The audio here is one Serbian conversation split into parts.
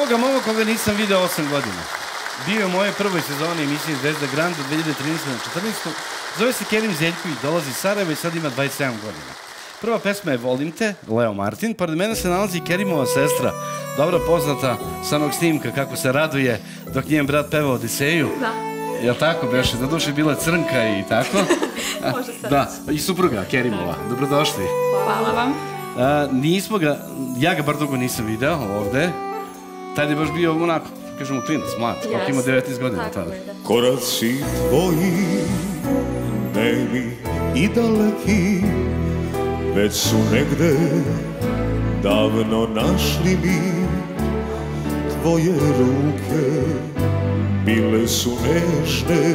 ga mogu koga nisam video 8 godina. Bio je u mojoj prvoj sezoni emisije Zvezda Grand od 2013. na 2014. Zove se Kerim Zeljković, dolazi iz Sarajeva i sad ima 27 godina. Prva pesma je Volim te, Leo Martin. Pored mene se nalazi Kerimova sestra, dobro poznata sa onog snimka kako se raduje dok njen brat peva Odiseju. Da. Jel tako beše? Na duše bila crnka i tako? Može se da, i supruga Kerimova. Dobrodošli. Hvala vam. Nismo ga, ja ga bar dugo nisam video ovde. Tad je baš bio onako, kažemo klinac, mlad, koliko ima 19 godina tada. Koraci tvoji, nemi i daleki, već su negde davno našli mi. Tvoje ruke bile su nežne,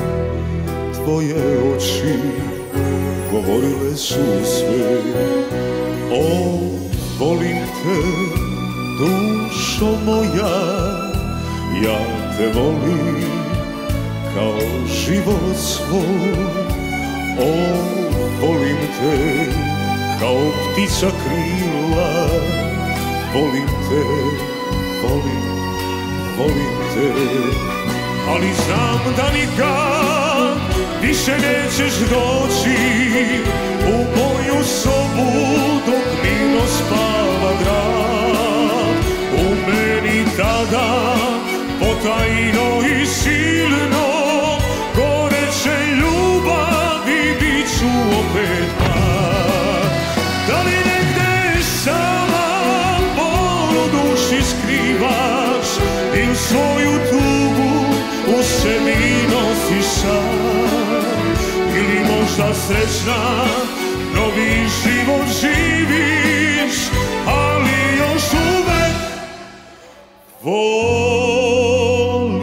tvoje oči govorile su sve. O, volim te, dušo moja, ja te volim kao život svoj. O, volim te kao ptica krila, volim te, volim te. Ali znam da nikad više nećeš doći u moju sobu dok mirno spava grad. U meni tada potajno i silno goreće ljubavi bit ću opet mlad. Da li negde sama bol u duši skrivaš i svoju tugu u sebi nosiš sam, ili možda srećna novi život živiš, ali još uvek volim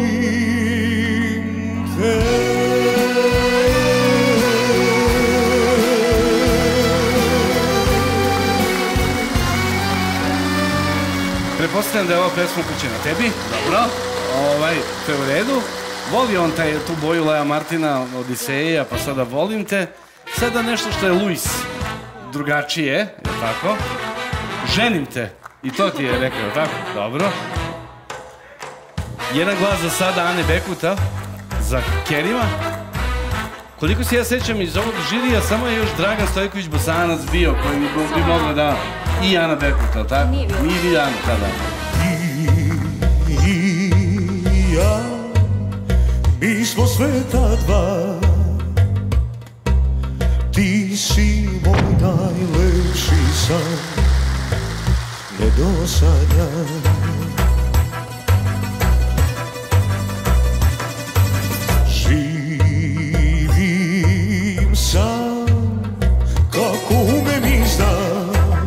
te. Pretpostavljam da je ova pesma upućena tebi, dobro, to je u redu. Voli on tu boju Lea Martina, Odiseja, pa sada Volim te. Sada nešto što je Luis drugačije, je li tako? Ženim te, i to ti je rekao, tako? Dobro. Jedan glas za sada Ane Bekuta, za Kerima. Koliko se ja sećam iz ovog žirija, samo je još Dragan Stojković Bosanac bio, koji bi mogla da... I Ana Bekuta, tako? Nije bilo Ana tada. I ja, mi smo sveta dva, ti si moj najlepši san, nedosanjan. Živim sam kako umem i znam,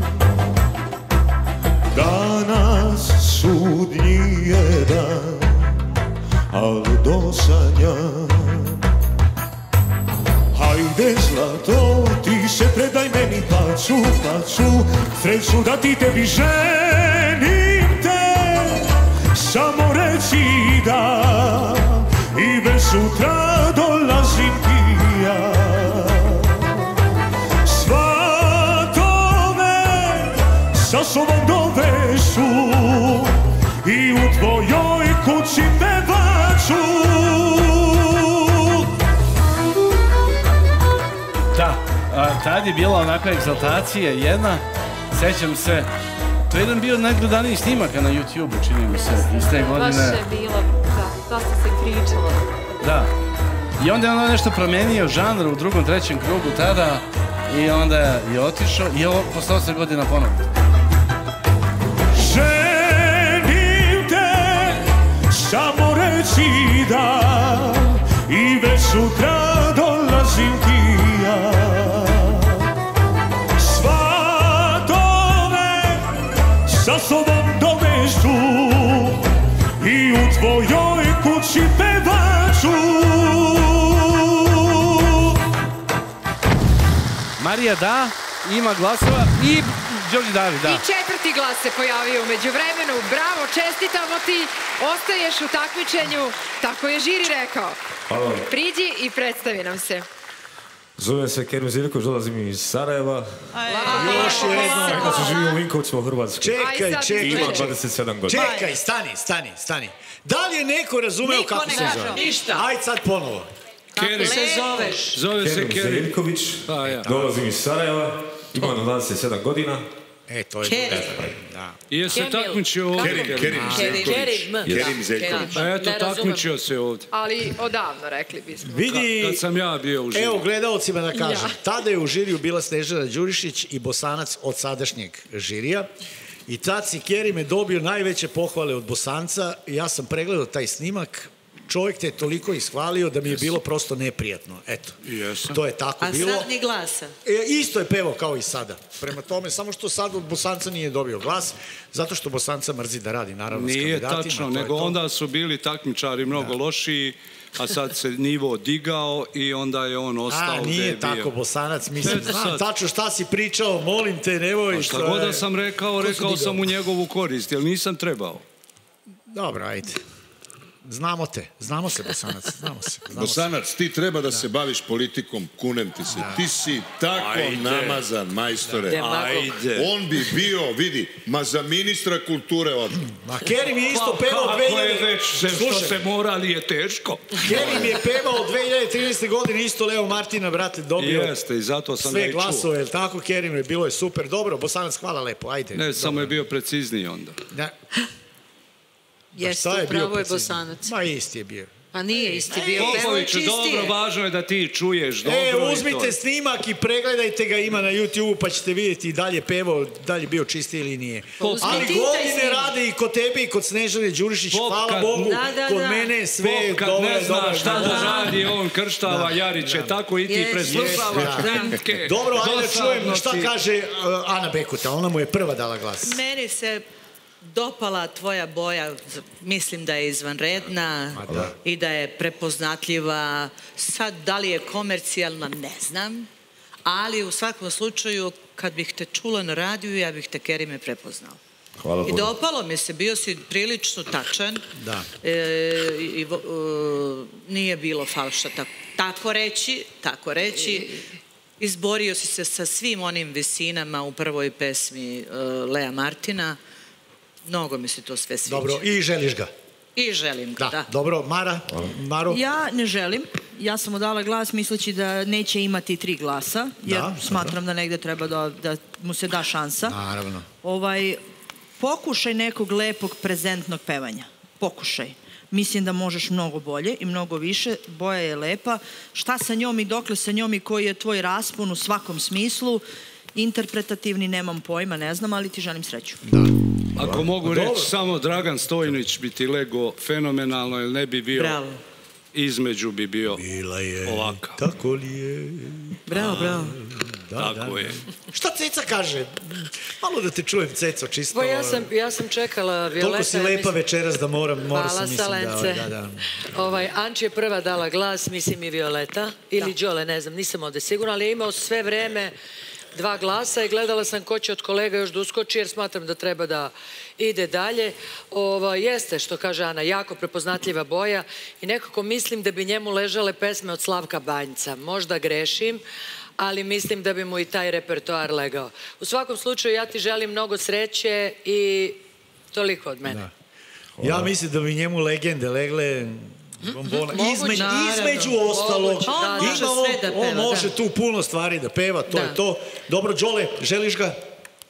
danas sudnji je dan, al dosanjam. Hajde zlato, ti se predaj meni, pa ću sreću da ti tebi ženim te. Samo reci da i već sutra dolazim ti ja. Svatove sa sobom dovešu i u tvojoj kući pevaću. Da, tad je bila onakva egzaltacija jedna, sećam se, to je jedan bio od najgledanijih snimaka na YouTube-u, čini mi se, iz te godine. Baš je bilo, da, dosta se pričalo. Da, i onda je ono nešto promenio žanr u drugom, trećem krugu tada i onda je otišao i ovo posle 8 godina ponovno. Ženim te, samo reci da i već sutra dolazim ti ja. Svatove sa sobom dovežu i u tvojoj kući pevaću. Marija da, ima glasova i Đorđe David, da. I četvrti glas se pojavio umeđu vremenu. Bravo, čestitamo ti. Ostaješ u takmičenju. Tako je žiri rekao. Priđi i predstavi nam se. Zovem se Kerim Zeljković, dolazim iz Sarajeva. Još jedno, inače živim u Vinkovcima u Hrvatskoj. Čekaj. Imam 27 godina. Čekaj, stani. Da li je neko razumeo kako se zove? Ništa. Ajde sad ponovo. Kako se zoveš? Zove se Kerim Kerim. Zeljković, dolazim iz Sarajeva, imam 27 godina. To je Kerim. I je se takmičio ovdje. Kerim Zeljković. Eto, takmičio se ovdje. Ali odavno, rekli bismo. Vidi, Kad sam ja bio u žiriju. evo gledalcima da kažem, tada je u žiriju bila Snežana Đurišić i Bosanac od sadašnjeg žirija i tad si Kerime dobio najveće pohvale od Bosanca. Ja sam pregledao taj snimak, čovjek te je toliko ishvalio da mi je bilo prosto neprijatno. Eto, to je tako bilo. A sad ni glasa. Isto je pevao kao i sada. Prema tome, samo što sad od Bosanca nije dobio glas, zato što Bosanca mrzi da radi, naravno, s kandidatima. Nije tačno, nego onda su bili takmičari mnogo lošiji, a sad se nivo digao i onda je on ostao gde je bio. Nije tako, Bosanac, mislim, znam tačno šta si pričao, molim te, nemoj... Šta god da sam rekao sam u njegovu korist, jer nisam trebao. Dobro, ajde. Znamo se, Bosanac, znamo se. Bosanac, ti treba da se baviš politikom, kunem ti se. Ti si tako namazan, majstore. On bi bio, vidi, ma za ministra kulture odmah. Ma Kerim je isto pevao... Kako je već što se morali je teško. Kerim je pevao 2013. godine isto Leo Martina, brate, dobio... Jeste, i zato sam sve glasove, jel tako, Kerim je, bilo je super. Dobro, Bosanac, hvala lepo, ajde. Ne, samo je bio precizniji onda. Jeste, upravo je Bosanac. Ma isti je bio. A nije isti bio. Popoviću, dobro, važno je da ti čuješ dobro. Uzmite snimak i pregledajte ga, ima na YouTube-u, pa ćete vidjeti da li je pevao, da li je bio čistiji ili nije. Ali godine rade i kod tebe i kod Snežane Đurišić, hvala Bogu, kod mene sve je dobro. Kad ne zna šta da radi, on krštava Jariće, tako i ti preslušavaš Hrvatske. Dobro, ajde čujem šta kaže Ana Bekuta, ona mu je prva dala glas. Meni se dopala tvoja boja, mislim da je izvanredna i da je prepoznatljiva. Sad, da li je komercijalna, ne znam, ali u svakom slučaju, kad bih te čula na radiju, ja bih te, Kerime, prepoznao. I dopalo mi se, bio si prilično tačan, nije bilo falša, tako reći. Izborio si se sa svim onim visinama u prvoj pesmi Lea Martina. Mnogo mi se to sve sviđa. Dobro, i želiš ga? I želim ga, da. Dobro, Maro? Ja ne želim. Ja sam mu dala glas misleći da neće imati 3 glasa, jer smatram da negde treba da mu se da šansa. Naravno. Pokušaj nekog lepog prezentnog pevanja. Pokušaj. Mislim da možeš mnogo bolje i mnogo više. Boja je lepa. Šta sa njom i dokle sa njom i koji je tvoj raspon u svakom smislu? Interpretativni, nemam pojma, ne znam, ali ti želim sreću. Ako mogu reći, samo Dragan Stojnić bi ti lego fenomenalno, jer ne bi bio između, bi bio ovakav. Tako li je? Bravo. Tako je. Šta Ceca kaže? Malo da te čujem, Ceco, čisto. Ja sam čekala Violeta. Toliko si lepa večeras da moram Hvala, Salence. Anči je prva dala glas, mislim i Violeta. Ili Đole, ne znam, nisam ovde sigurna, ali je imao sve vreme 2 glasa i gledala sam ko će od kolega još da uskoči, jer smatram da treba da ide dalje. Jeste, što kaže Ana, jako prepoznatljiva boja i nekako mislim da bi njemu ležale pesme od Slavka Banjca. Možda grešim, ali mislim da bi mu i taj repertoar legao. U svakom slučaju, ja ti želim mnogo sreće i toliko od mene. Ja mislim da bi njemu legende legle... Između ostalog, on može tu puno stvari da peva, to je to. Dobro, Đole, želiš ga?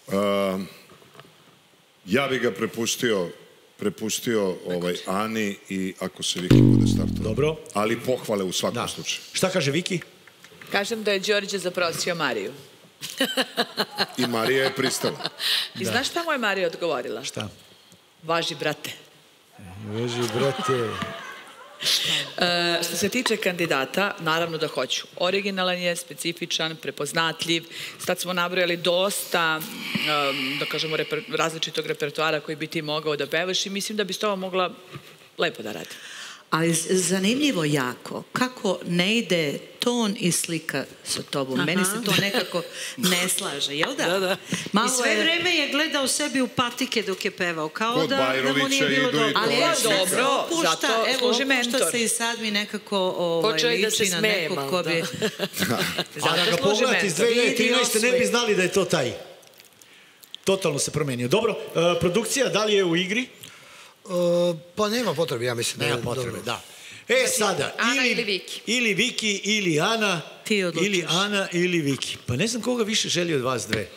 Ja bi ga prepustio Ani i ako se Viki bude startao. Dobro. Ali pohvale u svakom slučaju. Šta kaže Viki? Kažem da je Đorđe zaprosio Mariju. I Marija je pristala. I znaš šta mu je Marija odgovorila? Šta? Važi, brate. Važi, brate... Što se tiče kandidata, naravno da hoću. Originalan je, specifičan, prepoznatljiv. Sad smo nabrojali dosta, da kažemo, različitog repertoara koji bi ti mogao da pevaš i mislim da bi s tobom mogla lepo da radi. Ali zanimljivo jako, kako ne ide ton i slika sa tobom. Meni se to nekako ne slaže, jel da? I sve vreme je gledao sebi u patike dok je pevao, kao da mu nije bilo dobro. Ali je dobro, zato služi mentor. Opušta se i sad mi nekako liči na nekog ko bi... A da ga pogledati iz 2013. ne bi znali da je to taj. Totalno se promenio. Dobro, produkcija, da li je u igri? Pa nema potrebe, ja mislim. Nema potrebe, da. Sada, ili Viki, ili Ana, ili Ana, ili Viki. Pa ne znam koga više želi od vas dve.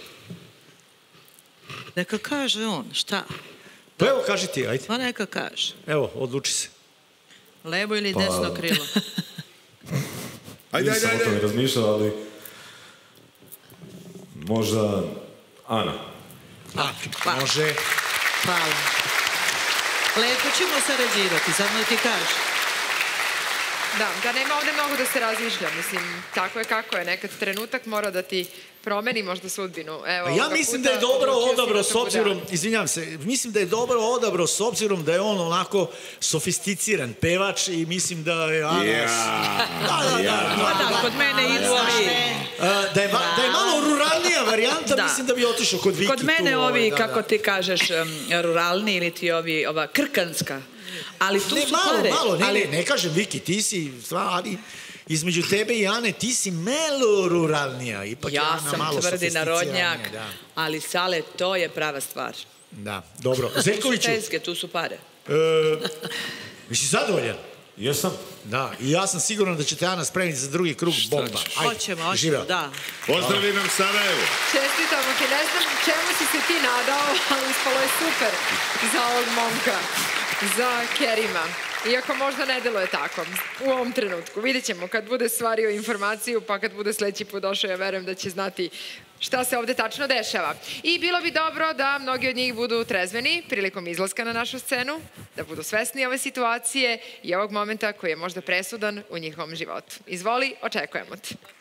Neka kaže on, šta? Pa evo, kaži ti, ajde. Pa neka kaže. Evo, odluči se. Levo ili desno krilo? Ajde. Nisam o tome razmišljao, ali možda Ana. Može. Hvala. Lepo ćemo sarađivati, samo ti kažeš. Da nema ovde mnogo da se razmišlja, mislim, tako je kako je, nekad trenutak mora da ti promeni možda sudbinu. Ja mislim da je dobro odabrao s obzirom, izvinjam se, mislim da je dobro odabrao s obzirom da je on onako sofisticiran pevač i mislim da je Kod mene idu ovi... Da je malo ruralnija varijanta, mislim da bi otišao kod Viki. Kod mene ovi, kako ti kažeš, ruralni ili ti ovi, ova krkanska. Ali tu su pare. Malo, ne kažem Viki, ti si, ali između tebe i Ane ti si malo ruralnija. Ja sam tvrdi narodnjak, ali Sale, to je prava stvar. Da, dobro. Zeljkoviću. Tu su tezge, tu su pare. Jesi zadovoljan? Jesam. Da, i ja sam siguran da ćete Ana spremiti za drugi krug bomba. Hoćemo, da. Pozdravi nam Sarajevo. Čestitamo ti, ne znam čemu si se ti nadao, ali ispalo je super za ovog momka, za Kerima. Iako možda ne deluje tako u ovom trenutku. Vidjet ćemo kad bude stvario informaciju, pa kad bude sledeći put došao, ja verujem da će znati šta se ovde tačno dešava. I bilo bi dobro da mnogi od njih budu trezveni prilikom izlaska na našu scenu, da budu svesni ove situacije i ovog momenta koji je možda presudan u njihovom životu. Izvoli, očekujemo te.